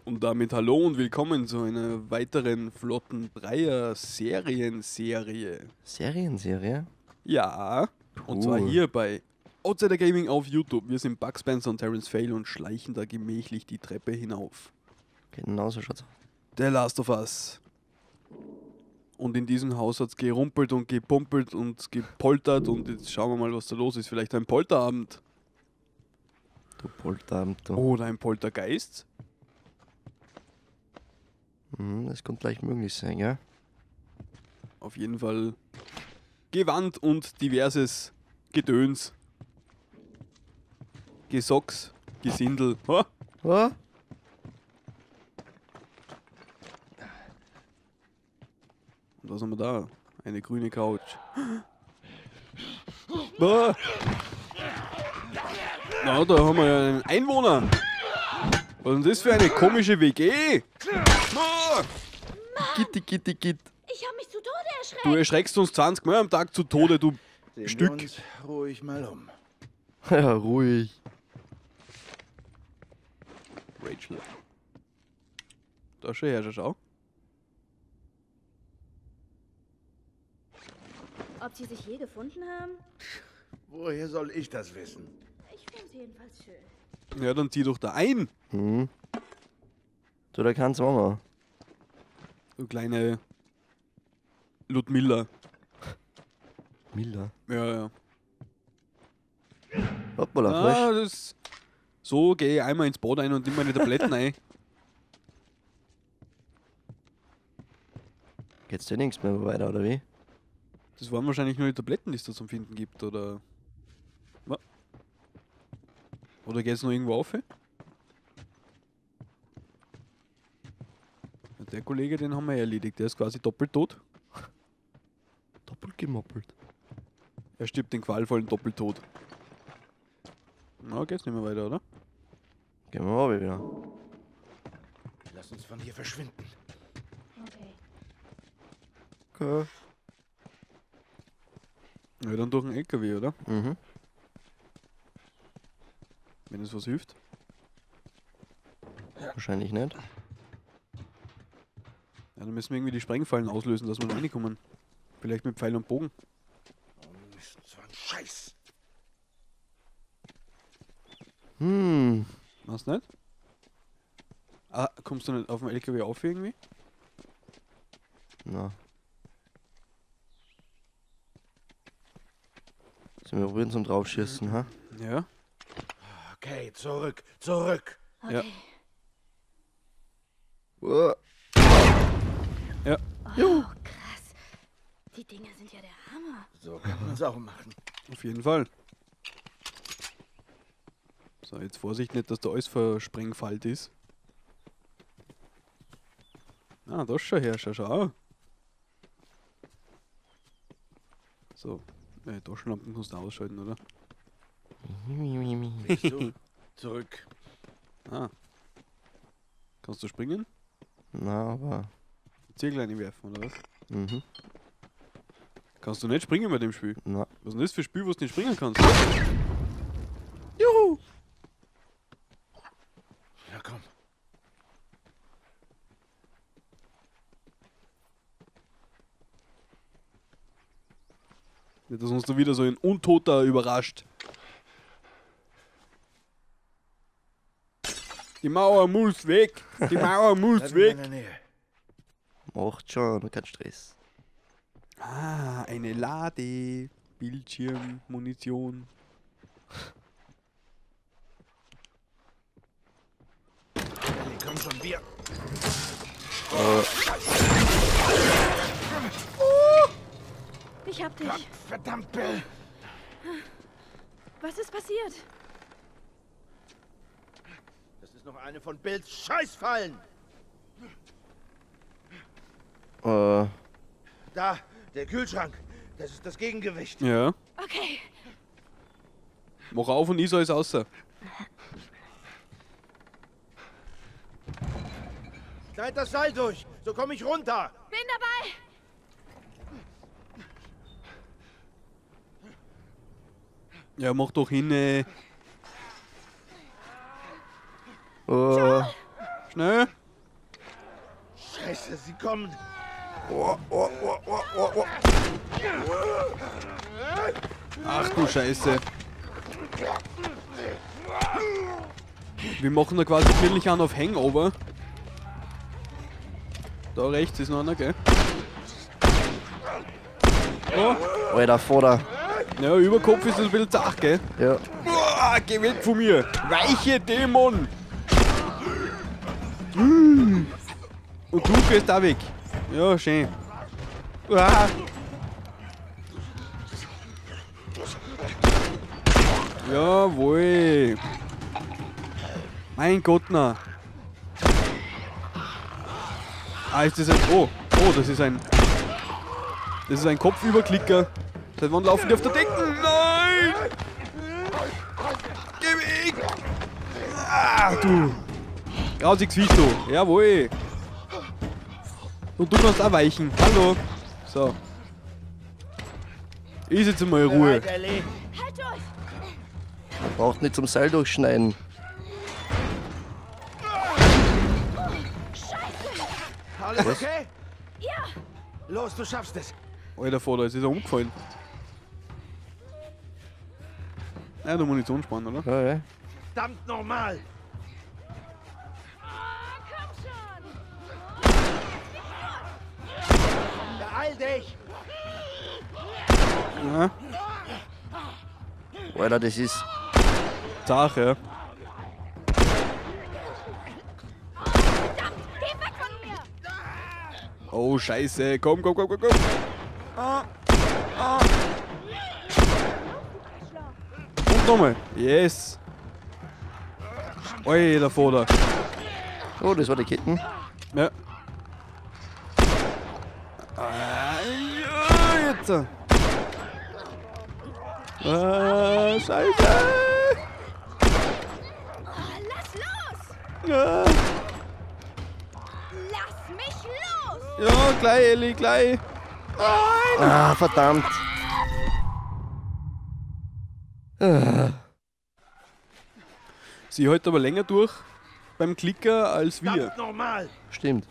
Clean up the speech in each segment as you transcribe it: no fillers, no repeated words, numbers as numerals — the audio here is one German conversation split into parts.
Und damit hallo und willkommen zu einer weiteren flotten Dreier-Serienserie. Serienserie? Ja, und zwar hier bei Outsider Gaming auf YouTube. Wir sind Bug Spencer und Terence Fail und schleichen da gemächlich die Treppe hinauf. Genau so schaut's aus. The Last of Us. Und in diesem Haus hat es gerumpelt und gepumpelt und gepoltert und jetzt schauen wir mal, was da los ist. Vielleicht ein Polterabend. Du Polterabend, du. Oder ein Poltergeist. Das könnte leicht möglich sein, ja? Auf jeden Fall Gewand und diverses Gedöns. Gesocks, Gesindel. Ha? Oh? Und was haben wir da? Eine grüne Couch. Ah. Na, da haben wir ja einen Einwohner. Was ist denn das für eine komische WG? Ah. Gitti, gitti, gitt. Ich habe mich zu Tode erschreckt. Du erschreckst uns 20 Mal am Tag zu Tode, du Sehen Stück. wir uns ruhig mal um. Ja, ruhig. Rachel. Da schon her, schau. Ob sie sich je gefunden haben? Woher soll ich das wissen? Ich finde sie jedenfalls schön. Ja, dann zieh doch da ein, Du, da kann's Mama. du kleine Ludmilla. Miller. Ja, ja. Hoppala, Ah, frisch. das so gehe ich einmal ins Bad ein und nimm meine Tabletten ein. Geht's dir nichts mehr weiter, oder wie? Das waren wahrscheinlich nur die Tabletten, die es da zum Finden gibt, oder? Was? Oder geht's noch irgendwo auf? Ja, der Kollege, den haben wir erledigt, der ist quasi doppelt tot. Doppelt gemoppelt. Er stirbt den qualvollen Doppeltod. Na, geht's nicht mehr weiter, oder? Gehen wir mal wieder. Lass uns von hier verschwinden. Okay. Okay. Ja, dann durch einen LKW, oder? Mhm. Wenn es was hilft. Wahrscheinlich nicht. Ja, dann müssen wir irgendwie die Sprengfallen auslösen, dass wir noch reinkommen. Vielleicht mit Pfeil und Bogen. Oh Mist, so ein Scheiß. Machst du nicht? Ah, kommst du nicht auf dem LKW auf irgendwie? Na. Sollen wir probieren zum Draufschießen, ha? Ja. Okay, zurück, zurück. Okay. Oh. Ja. Oh, krass. Die Dinger sind ja der Hammer. So kann man es auch machen. Auf jeden Fall. So, jetzt Vorsicht nicht, dass da alles versprengfalt ist. Ah, das schon her, schau. So, Taschenlampen kannst du ausschalten, oder? Bist du? Zurück. Ah. Kannst du springen? Na, aber. Ziergleine werfen, oder was? Mhm. Kannst du nicht springen bei dem Spiel? Na. Was ist denn das für ein Spiel, wo du nicht springen kannst? Juhu! Ja, komm. Nicht, dass uns da wieder so ein Untoter überrascht. Die Mauer muss weg! Die Mauer muss Bleib in weg! meiner Nähe. Macht schon, kein Stress. Ah, eine Lade. Bildschirm, Munition. Ellie, komm schon, wir. Ich hab dich. Verdammt, Bill. Was ist passiert? Das ist noch eine von Bills Scheißfallen. Da, der Kühlschrank. Das ist das Gegengewicht. Ja. Okay. Mach auf und is alles außer. Schneid das Seil durch, so komme ich runter. Bin dabei. Ja, mach doch hin. Schnell. Sie kommen. Oh, oh, oh, oh, oh, oh. Ach du Scheiße. Wir machen da quasi wirklich an auf Hangover. Da rechts ist noch einer, gell? Oh, Alter, Vater. ja, Überkopf ist das ein bisschen zart, gell? Ja. Boah, geh weg von mir! Weiche Dämon! Und du gehst da weg. Ja, schön. Ah. Jawohl. Mein Gott, na. Ah, ist das ein... Oh, das ist ein... Das ist ein Kopfüberklicker. Seit wann laufen die auf der Decke? Nein! Geh weg! Ah, du! Grausiges Viech, du! Jawohl! Und du kannst auch weichen. Hallo! So. Ist jetzt mal Ruhe. Bereit, Ellie? Halt durch! Braucht nicht zum Seil durchschneiden. Alles okay? Ja! Los, du schaffst es. Alter Vater, es ist er umgefallen. Ja, der Munitionsspann, oder? Ja, ja. Verdammt normal. Komm schon! Beeil dich. Ja, Alter, das ist. zart, ja. Geh weg von mir! Oh, Scheiße. Komm. Und nochmal. Yes. Alter Vater. Oh, das war die Ketten. Ja. Ja, jetzt. Scheiße. Lass los! Ja, Lass mich los! ja, gleich, Elli, gleich. Ah, verdammt. Sie hält aber länger durch beim Klicker als wir. Verdammt normal. Stimmt.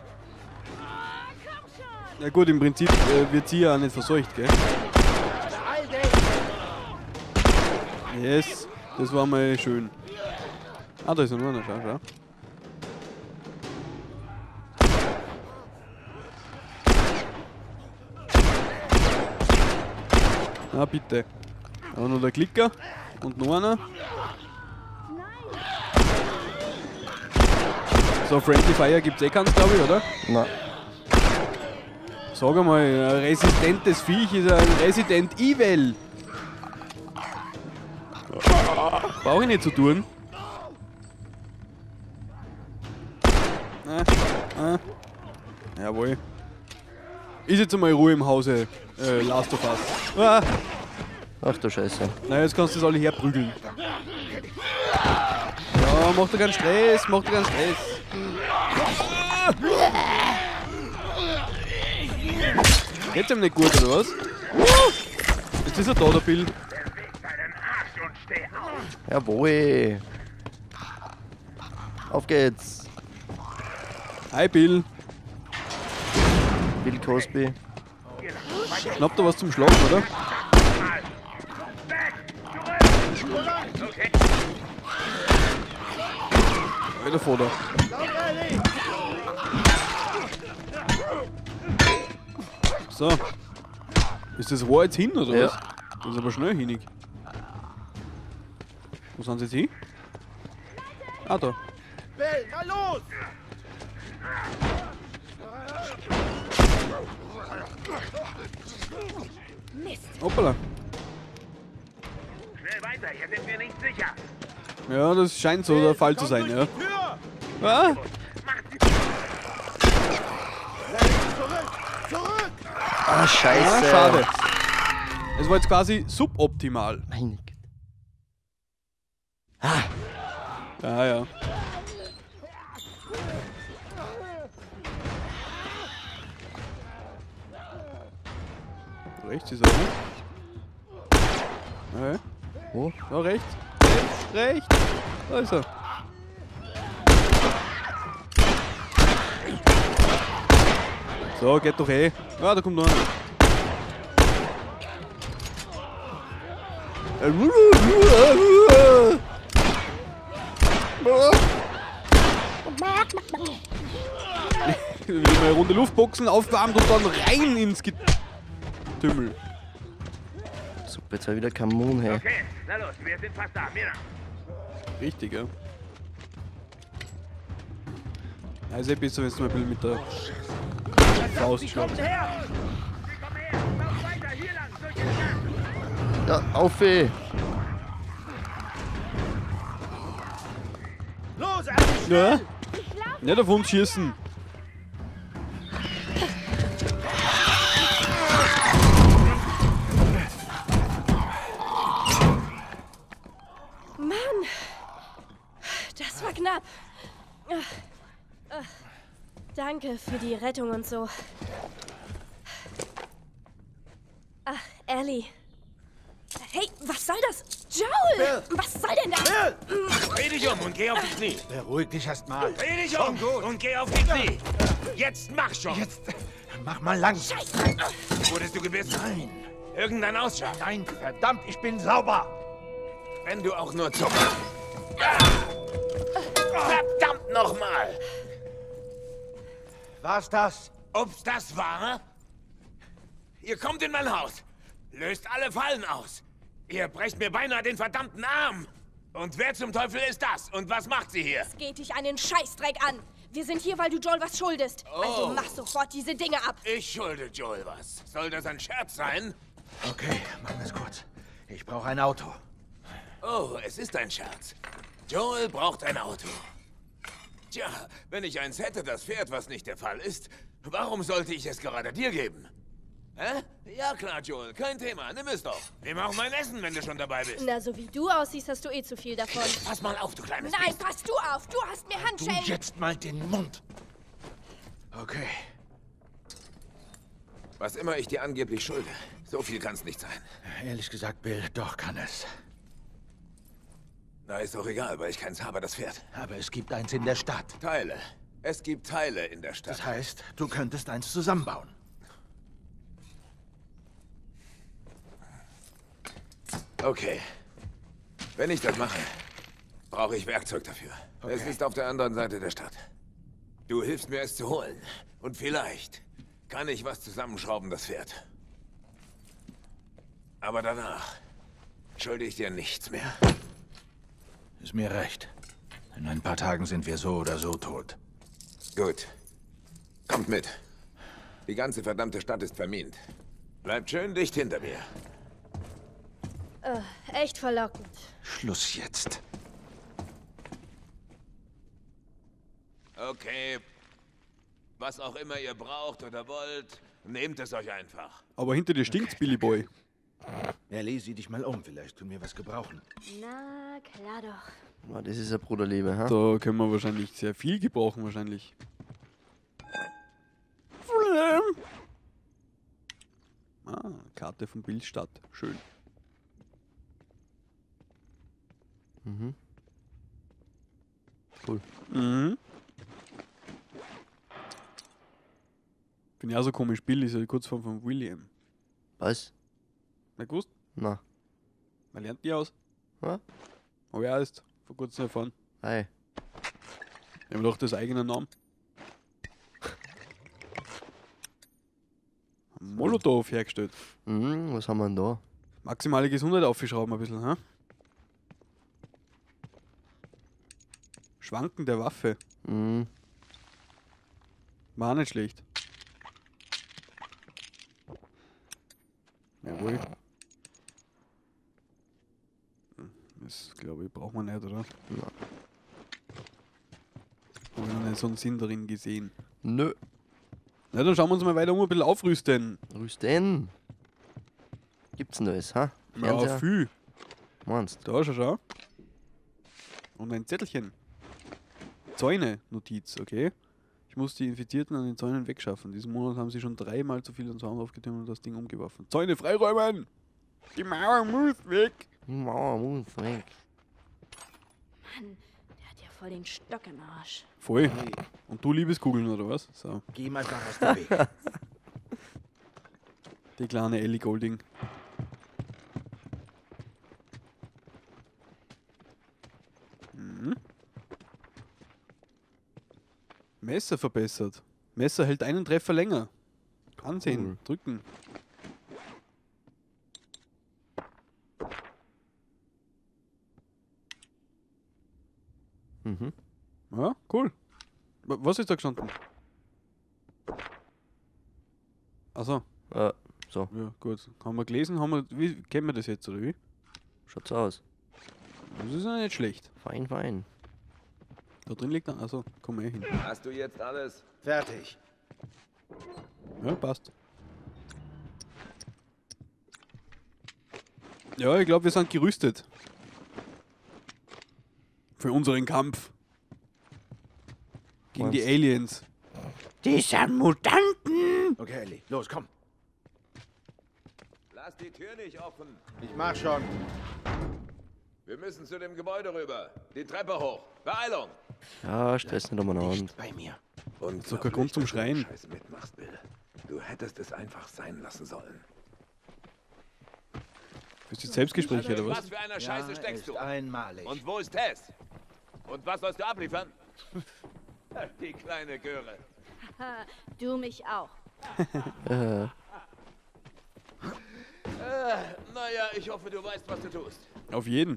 Komm schon! Ja gut, im Prinzip wird sie ja auch nicht verseucht, gell? Beeil dich. Yes, das war mal schön. Ah, da ist noch einer, schau. Na bitte. Aber noch der Klicker und noch einer. So, Friendly Fire gibt's eh keins, glaube ich, oder? Na, Sag einmal, ein resistentes Viech ist ein Resident Evil. Brauche ich nicht zu tun. Jawohl. Ist jetzt einmal Ruhe im Hause, Last of Us. Ah, ach du Scheiße. na, jetzt kannst du das alle herprügeln. Ja, mach dir keinen Stress, Geht's ihm nicht gut, oder was? Ist das ein Toterbill? Jawohl. Auf geht's. Hi Bill. Bill Cosby. Schnappt er was zum Schlagen, oder? Alter Vater. So. Ist das War jetzt hin, oder Ja. was? Das ist aber schnell hinig. Wo sind sie jetzt hin? Ah, da. Bill, na los. Mist! Hoppala. Schnell weiter, hier sind wir nicht sicher. Ja, das scheint so der Fall zu sein, ja. Tür. Ah, Zurück. Ah, Scheiße. ja, schade. Es war jetzt quasi suboptimal. Meine Güte. Ja, ja. Rechts ist er, ne? Okay. Wo? Ja, rechts. Rechts. Da ist er. So, geht doch eh. Ah, da kommt noch einer. Wieder mal eine Runde Luftboxen aufwärmt und dann rein ins Getümmel. Super, jetzt habe ich wieder keinen Mund, hey. Okay, na los, wir sind fast da. Mir nach. Richtig, ja. Also besser, wenn du mal ein bisschen mit der Faust schlagst. Her! Sie kommen her! Lauf weiter, hier lang, durch den Gang! Ja, auf, ey. Los, alles Ja? schnell! Nicht auf uns schießen. Mann, das war knapp. Danke für die Rettung und so. Ach, Ellie. Hey, was soll das? Joel! Was soll denn das? Dreh dich um und geh auf die Knie. Beruhig dich erst mal. Dreh dich um und geh auf die Knie. Jetzt mach schon. Jetzt mach mal langsam. Wurdest du gebissen? Nein, Irgendein Ausschlag. nein, verdammt, ich bin sauber. Wenn du auch nur zuckst. Verdammt nochmal! War's das? Ob's das war? Ihr kommt in mein Haus. Löst alle Fallen aus. Ihr brecht mir beinahe den verdammten Arm. Und wer zum Teufel ist das? Und was macht sie hier? Es geht dich einen Scheißdreck an. Wir sind hier, weil du Joel was schuldest. Also mach sofort diese Dinge ab. Ich schulde Joel was. Soll das ein Scherz sein? Okay, machen wir's kurz. Ich brauche ein Auto. Oh, es ist ein Scherz. Joel braucht ein Auto. Tja, wenn ich eins hätte, das Pferd, was nicht der Fall ist, warum sollte ich es gerade dir geben? Hä? Ja klar, Joel, kein Thema, nimm es doch. Nimm auch mein Essen, wenn du schon dabei bist. Na, so wie du aussiehst, hast du eh zu viel davon. Pass mal auf, du kleines Nein, Biest. pass du auf. Du hast mir Du Handschellen. jetzt mal den Mund. Okay. Was immer ich dir angeblich schulde, so viel kann's nicht sein. Ehrlich gesagt, Bill, doch kann es. Na, ist doch egal, weil ich keins habe, das Pferd. Aber es gibt eins in der Stadt. Teile. Es gibt Teile in der Stadt. Das heißt, du könntest eins zusammenbauen. Okay. Wenn ich das mache, brauche ich Werkzeug dafür. Es ist auf der anderen Seite der Stadt. Du hilfst mir, es zu holen. Und vielleicht kann ich was zusammenschrauben, das Pferd. Aber danach schulde ich dir nichts mehr. Ist mir recht. In ein paar Tagen sind wir so oder so tot. Gut. Kommt mit. Die ganze verdammte Stadt ist vermint. Bleibt schön dicht hinter mir. Echt verlockend. Schluss jetzt. Okay. Was auch immer ihr braucht oder wollt, nehmt es euch einfach. Aber hinter dir stinkt's, Billy Boy. Ellie, sieh dich mal um. Vielleicht tun wir was gebrauchen. Na, klar doch. Oh, das ist ein Bruderliebe, ha? Da können wir wahrscheinlich sehr viel gebrauchen, wahrscheinlich. Ah, Karte von Bildstadt. Schön. Cool. Mhm. Bin ja so komisch. Bill ist ja die Kurzform von William. Was? Na gewusst? Na. Man lernt die aus. Ja? Aber er ist vor kurzem erfahren. Hey. Wir haben doch das eigene Namen. Molotow hergestellt. Was haben wir denn da? Maximale Gesundheit aufgeschrauben ein bisschen, ha? Schwanken der Waffe. War nicht schlecht. Jawohl. Das glaube ich braucht man nicht, oder? Ja. Habe ich noch nicht so einen Sinn darin gesehen. Nö. Na, dann schauen wir uns mal weiter um, ein bisschen aufrüsten. Rüsten. Gibt's Neues, ha? Ja, Fernseher? viel. Meinst Da, schau. Und ein Zettelchen. Zäune-Notiz, okay? Ich muss die Infizierten an den Zäunen wegschaffen. Diesen Monat haben sie schon 3-mal zu viel an Zaun aufgetürmt und das Ding umgeworfen. Zäune freiräumen! Die Mauer muss weg! du? Mauer muss weg. Mann, der hat ja voll den Stock im Arsch. Voll. Und du Liebeskugeln, oder was? So, Geh ihm einfach aus dem Weg. die kleine Ellie Goulding. Messer verbessert. Messer hält einen Treffer länger. Ansehen, Cool. drücken. Mhm. Ja, cool. Was ist da gestanden? Achso, So, ja, gut. Haben wir gelesen? Wie kennen wir das jetzt, oder wie? schaut's aus. Das ist ja nicht schlecht. Fein, fein. Da drin liegt dann. Achso, komm mal hin. Hast du jetzt alles? Fertig. Ja, passt. Ja, ich glaube, wir sind gerüstet. Für unseren Kampf. Gegen die Meinst- Aliens. Diese Mutanten! Okay, Ellie, los, komm. Lass die Tür nicht offen. Ich mach schon. Wir müssen zu dem Gebäude rüber. Die Treppe hoch. Beeilung. Ja, stress nicht umeinander. Nicht bei mir. Und So kein Grund zum Schreien. Scheiß mitmachst, Bill. Du hättest es einfach sein lassen sollen. Ist das Selbstgespräch oder In was? was für einer Scheiße steckst du? Einmalig. Und wo ist Tess? Und was sollst du abliefern? Die kleine Göre. Du mich auch. Naja, ich hoffe, du weißt, was du tust. Auf jeden.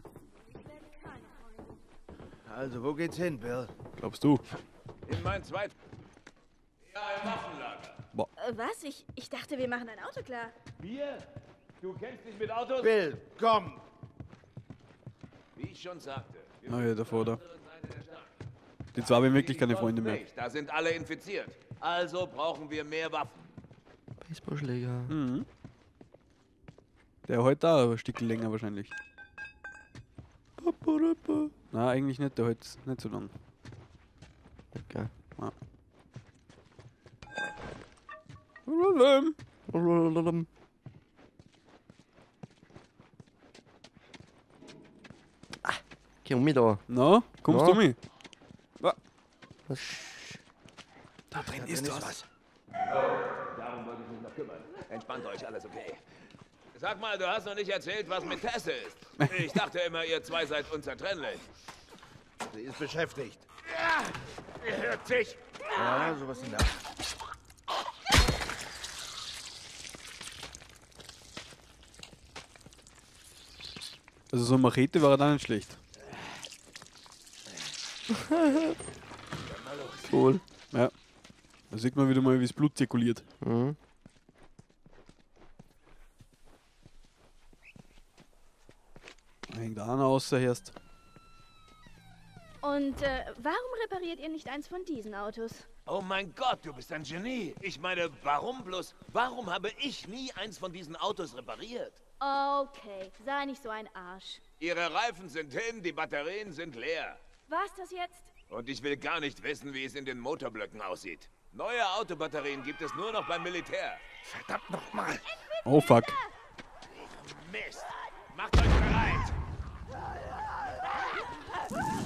Also, wo geht's hin, Bill? Glaubst du? In mein zweites... Ja, im Waffenlager. Was? Ich dachte, wir machen ein Auto klar. Wir? Du kennst dich mit Autos? Bill, komm! Wie ich schon sagte. wir Ah ja, davor da. sind auf der anderen Seite der Stadt. Die zwei haben wirklich keine Die Freunde mehr. nicht. Da sind alle infiziert. Also brauchen wir mehr Waffen. Baseballschläger. Der heute da, aber ein Stück länger wahrscheinlich. Na, eigentlich nicht, der heute nicht so lang. Okay. Geh um mich da. Na, kommst Na? du mit? Was? Da drin ist was. Darum wollte ich mich noch kümmern. Entspannt euch, alles okay. Sag mal, du hast noch nicht erzählt, was mit Tess ist. Ich dachte immer, ihr zwei seid unzertrennlich. Sie ist beschäftigt. Ja, ihr hört sich. Ja, sowas in der Art. Also so eine Machete war da nicht schlecht. Cool. Ja. Da sieht man wieder mal, wie das Blut zirkuliert. Mhm. Da hängt einer außer erst. Und warum repariert ihr nicht eins von diesen Autos? Oh mein Gott, du bist ein Genie. Ich meine, warum bloß? Warum habe ich nie eins von diesen Autos repariert? Okay, sei nicht so ein Arsch. Ihre Reifen sind hin, die Batterien sind leer. War's das jetzt? Und ich will gar nicht wissen, wie es in den Motorblöcken aussieht. Neue Autobatterien gibt es nur noch beim Militär. Verdammt nochmal! Oh fuck. Mist! Macht euch bereit!